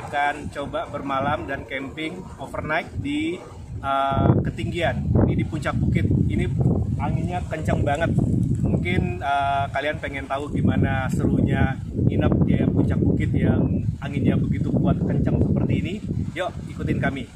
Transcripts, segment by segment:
akan coba bermalam dan camping overnight di ketinggian. Ini di puncak bukit. Ini anginnya kencang banget. Mungkin kalian pengen tahu gimana serunya nginep di puncak bukit yang anginnya begitu kuat kencang seperti ini. Yuk ikutin kami.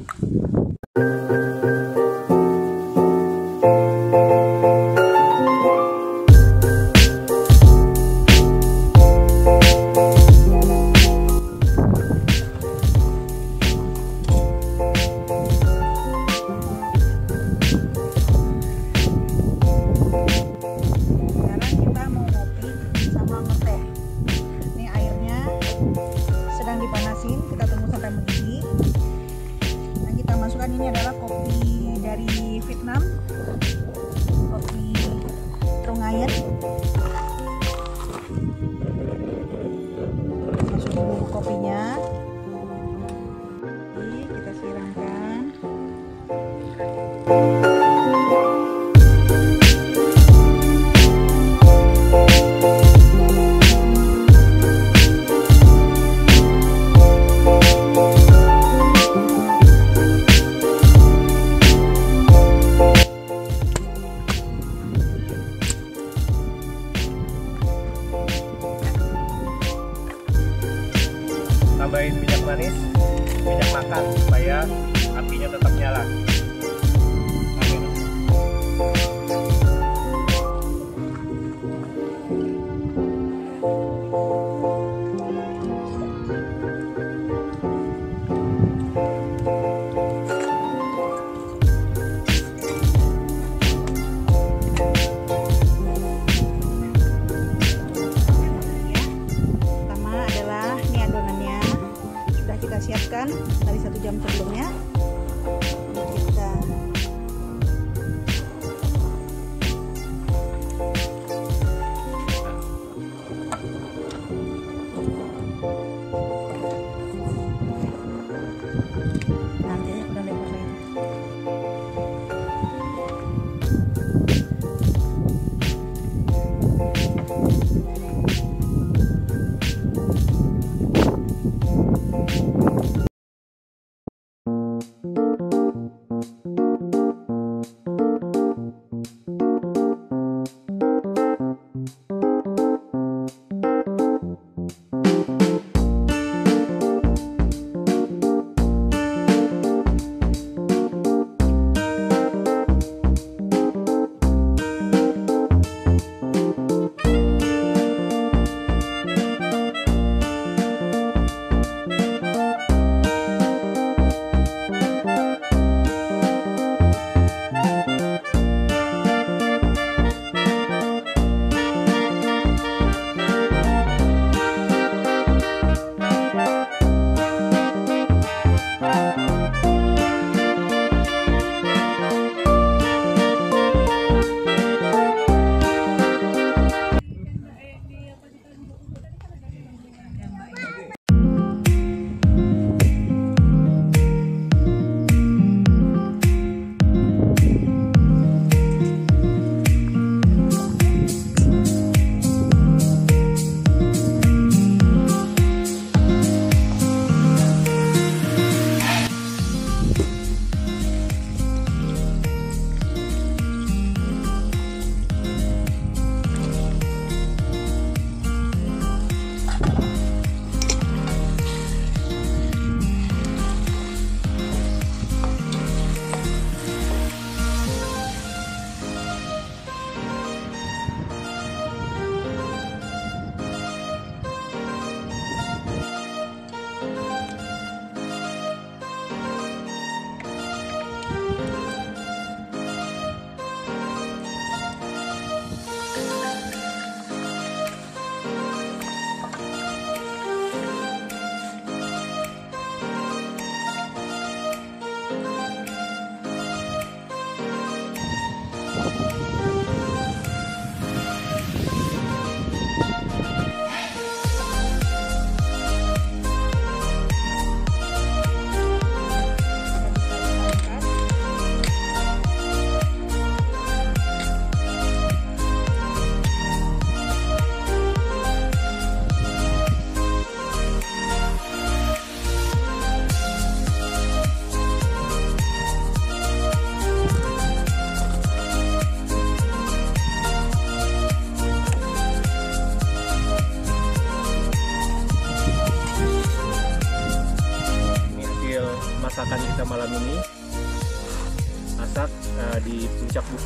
Dipanasin, kita tunggu sampai mendidih. Nah, kita masukkan, ini adalah kopi dari Vietnam.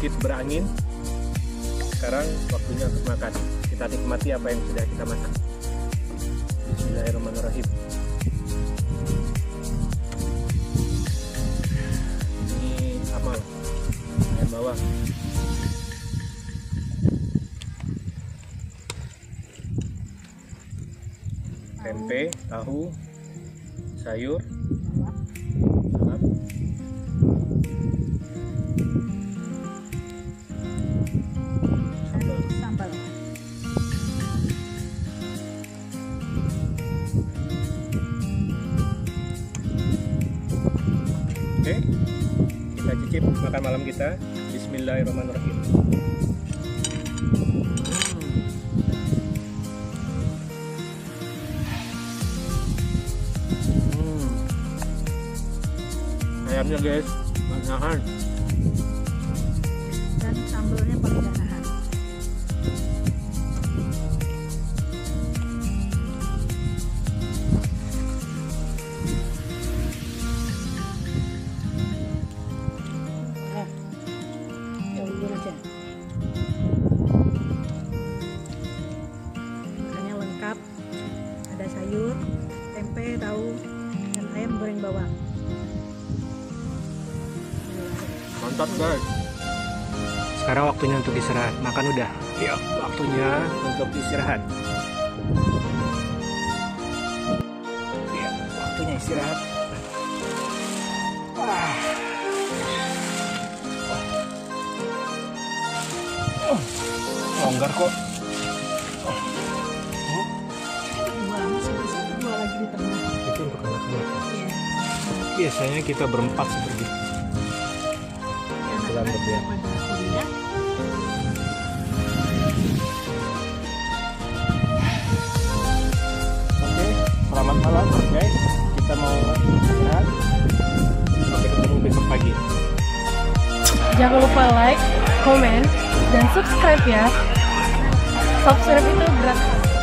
bukit berangin. Sekarang waktunya untuk makan. Kita nikmati apa yang sudah kita masak. Bismillahirrahmanirrahim. Ini amal ayam bawang. Tempe, tahu, sayur, salad. Sambal. Oke, kita cicip makan malam kita. Bismillahirrahmanirrahim. Ayamnya guys, banyakan. Dan sambalnya paling gak nahan. Makannya lengkap, ada sayur, tempe, tahu, dan ayam goreng bawang. Mantap guys. Sekarang waktunya untuk istirahat. Makan udah. Yuk, waktunya untuk istirahat. Ya, waktunya istirahat. Longgar kok. Dua lagi di tengah. Itu untuk anak-anak. Iya. Biasanya kita berempat seperti itu. Anak-anak ya. pada kuliah. Oke, selamat malam guys. Kita mau istirahat. Sampai ketemu besok pagi. Jangan lupa like, komen, dan subscribe ya. Subscribe itu gratis.